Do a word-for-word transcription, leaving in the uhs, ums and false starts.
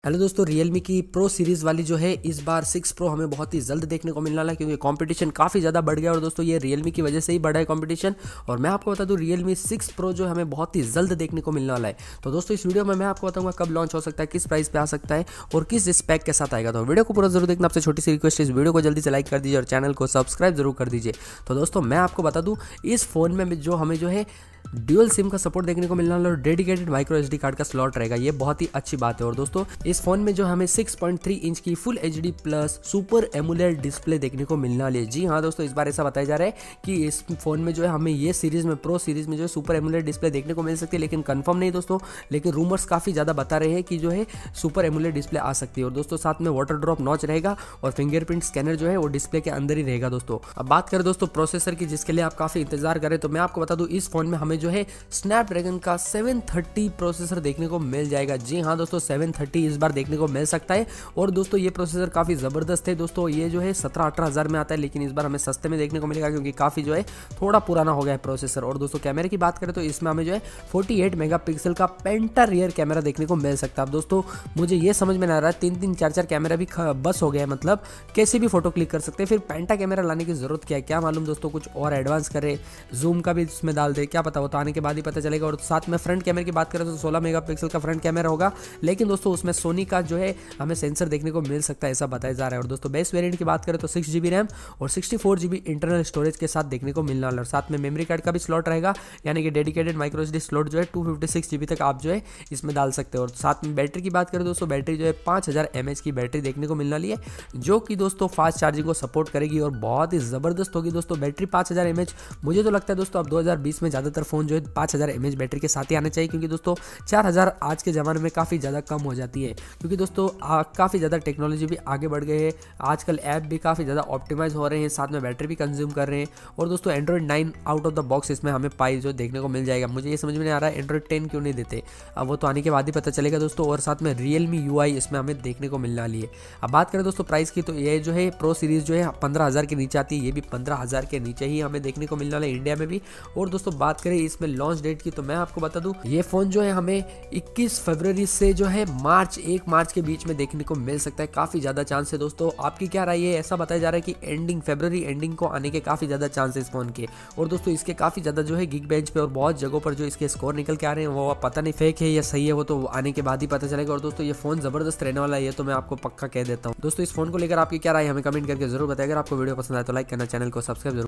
Hello दोस्तों, Realme की pro series वाली जो है इस बार सिक्स प्रो हमें बहुत ही जल्द देखने को मिलने वाला है, क्योंकि कंपटीशन काफ़ी ज़्यादा बढ़ गया और दोस्तों ये Realme की वजह से ही बढ़ा है कंपटीशन। और मैं आपको बता दूं Realme सिक्स प्रो जो हमें बहुत ही जल्द देखने को मिलने वाला है। तो दोस्तों इस वीडियो में मैं आपको बताऊंगा कब लॉन्च हो सकता है, किस प्राइस पे आ सकता है और किस स्पेक के साथ आएगा। तो वीडियो को पूरा जरूर देखना। आपसे छोटी सी रिक्वेस्ट है, इस वीडियो को जल्दी से लाइक कर दीजिए और चैनल को सब्सक्राइब जरूर कर दीजिए। तो दोस्तों मैं आपको बता दूँ इस फोन में जो हमें जो है ड्यूअल सिम का सपोर्ट देखने को मिलने वाला है और डेडिकेटेड माइक्रो एसडी कार्ड का स्लॉट रहेगा। ये बहुत ही अच्छी बात है। और दोस्तों इस फोन में जो हमें सिक्स पॉइंट थ्री इंच की full HD plus super AMOLED display देखने को मिलने वाली है। जी हाँ दोस्तों, इस बार ऐसा बताया जा रहा है कि इस फोन में जो है हमें ये सीरीज में प्रो सीरीज में जो है सुपर एमुलेट डिस्प्ले देखने को मिल सकती है, लेकिन कंफर्म नहीं दोस्तों। लेकिन रूमर्स काफी ज्यादा बता रहे हैं कि जो है सुपर एमुलेट डिस्प्ले आ सकती है। और दोस्तों साथ में वाटर ड्रॉप नॉच रहेगा और फिंगरप्रिंट स्कैनर जो है वो डिस्प्ले के अंदर ही रहेगा। दोस्तों अब बात करें दोस्तों प्रोसेसर की, जिसके लिए आप काफी इंतजार करें, तो मैं आपको बता दूं इस फोन में हमें जो है स्नैपड्रैगन का सेवन थर्टी प्रोसेसर देखने को मिल जाएगा। जी हाँ दोस्तों, सेवन थर्टी इस बार देखने को मिल सकता है। और दोस्तों ये प्रोसेसर काफी जबरदस्त है। दोस्तों ये जो है सत्रह अठारह हजार में आता है, लेकिन इस बार हमें सस्ते में देखने को मिलेगा, क्योंकि काफी जो है थोड़ा पुराना हो गया है प्रोसेसर। और दोस्तों कैमरे की बात करें तो इसमें हमें जो है अड़तालीस मेगापिक्सल का पेंटा रियर कैमरा देखने को मिल सकता है। अब दोस्तों मुझे ये समझ में ना आ रहा है, तीन तीन चार चार कैमरा भी बस हो गया है, मतलब कैसे भी फोटो क्लिक कर सकते हैं, फिर पेंटा कैमरा लाने की जरूरत क्या है। क्या मालूम दोस्तों कुछ और एडवांस करे, जूम का भी इसमें डाल दे, क्या पता, वो तो आने के बाद ही पता चलेगा। और साथ में फ्रंट कैमरे की बात करें तो सोलह मेगापिक्सल का फ्रंट कैमरा होगा, लेकिन दोस्तों उसमें सोनी का जो है हमें सेंसर देखने को मिल सकता है, ऐसा बताया जा रहा है। और दोस्तों बेस वेरिएंट की बात करें तो सिक्स जीबी रैम और sixty four GB internal storage के साथ देखने को मिलने वाला है। और साथ में मेमोरी कार्ड का भी स्लॉट रहेगा, यानी कि डेडिकेटेड माइक्रो एसडी स्लॉट जो है टू फिफ्टी सिक्स जीबी तक आप जो है इसमें डाल सकते हो। और साथ में बैटरी की बात करें दोस्तों, बैटरी जो है पाँच हज़ार एम एच की बैटरी देखने को मिलने वाली है, जो कि दोस्तों फास्ट चार्जिंग को सपोर्ट करेगी और बहुत ही जबरदस्त होगी। दोस्तों बैटरी पाँच हज़ार एम एच, मुझे तो लगता है दोस्तों अब दो हज़ार बीस में ज़्यादातर फोन जो है पाँच हज़ार एम एच बैटरी के साथ ही आना चाहिए, क्योंकि दोस्तों चार हज़ार आज के ज़माने में काफ़ी ज़्यादा कम हो जाती है, क्योंकि दोस्तों काफ़ी ज़्यादा टेक्नोलॉजी भी आगे बढ़ गए हैं, आजकल ऐप भी काफ़ी ज़्यादा ऑप्टिमाइज हो रहे हैं, साथ में बैटरी भी कंज्यूम कर रहे हैं। और दोस्तों Android nine out of the box इसमें हमें पाई जो देखने को मिल जाएगा। मुझे ये समझ में नहीं आ रहा है एंड्रॉइड टेन क्यों नहीं देते, अब वो तो आने के बाद ही पता चलेगा दोस्तों। और साथ में रियलमी यूआई इसमें हमें देखने को मिलने वाली है। अब बात करें दोस्तों प्राइस की, तो ये जो है प्रो सीरीज जो है पंद्रह हज़ार के नीचे आती है, ये भी पंद्रह हज़ार के नीचे ही हमें देखने को मिलने वाला है इंडिया में भी। और दोस्तों बात करें इसमें लॉन्च डेट की, तो मैं आपको बता दूं ये फोन जो है हमें इक्कीस फरवरी से जो है मार्च एक मार्च के बीच में देखने को मिल सकता है। काफी ज्यादा चांस है दोस्तों, आपकी क्या राय है? ऐसा बताया जा रहा है कि एंडिंग फरवरी एंडिंग को आने के काफी ज्यादा चांस है इस फोन के। और दोस्तों इसके काफी ज्यादा जो है गिग बेंच पे और बहुत जगहों पर जो इसके स्कोर निकल के आ रहे हैं, वो पता नहीं फेक है या सही है, वो तो आने के बाद ही पता चलेगा। और दोस्तों ये फोन जबरदस्त रहने वाला है, ये तो मैं आपको पक्का कह देता हूँ। दोस्तों इस फोन को लेकर आपकी क्या राय हमें कमेंट करके जरूर बताएं। अगर आपको वीडियो पसंद आए तो लाइक करना, चैनल को सब्सक्राइब जरूर